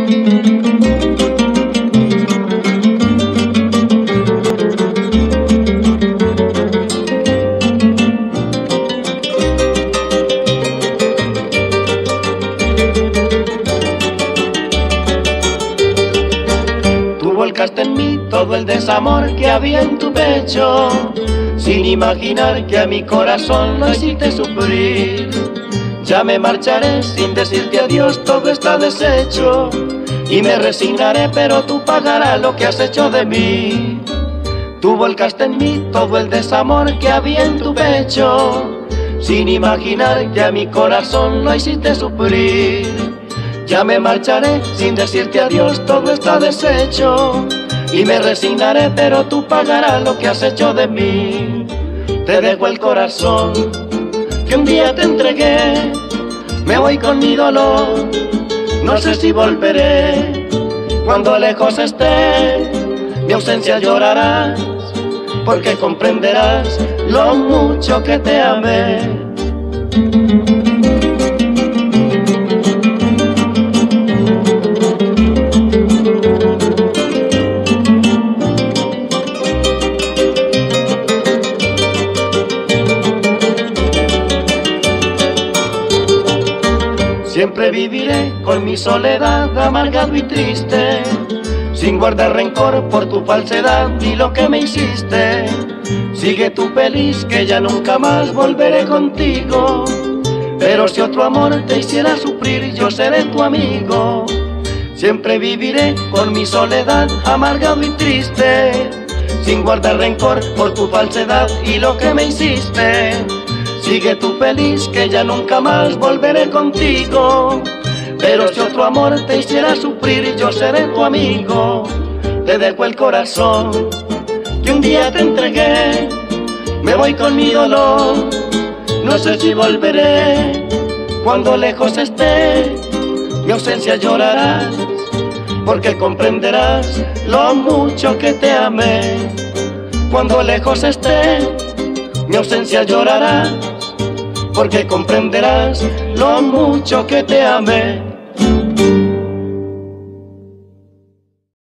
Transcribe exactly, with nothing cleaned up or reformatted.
Volcaste en mí todo el desamor que había en tu pecho, sin imaginar que a mi corazón lo hiciste sufrir. Ya me marcharé sin decirte adiós, todo está deshecho, y me resignaré, pero tú pagarás lo que has hecho de mí. Tú volcaste en mí todo el desamor que había en tu pecho, sin imaginar que a mi corazón lo hiciste sufrir. Ya me marcharé sin decirte adiós, todo está deshecho, y me resignaré, pero tú pagarás lo que has hecho de mí. Te dejo el corazón que un día te entregué, me voy con mi dolor, no sé si volveré. Cuando lejos esté, mi ausencia llorarás, porque comprenderás lo mucho que te amé. Siempre viviré con mi soledad amargado y triste, sin guardar rencor por tu falsedad y lo que me hiciste. Sigue tú feliz, que ya nunca más volveré contigo, pero si otro amor te hiciera sufrir, yo seré tu amigo. Siempre viviré con mi soledad amargado y triste, sin guardar rencor por tu falsedad y lo que me hiciste. Sigue tú feliz, que ya nunca más volveré contigo, pero si otro amor te hiciera sufrir, yo seré tu amigo. Te dejo el corazón que un día te entregué, me voy con mi dolor, no sé si volveré. Cuando lejos esté, mi ausencia llorarás, porque comprenderás lo mucho que te amé. Cuando lejos esté, mi ausencia llorarás, porque comprenderás lo mucho que te amé.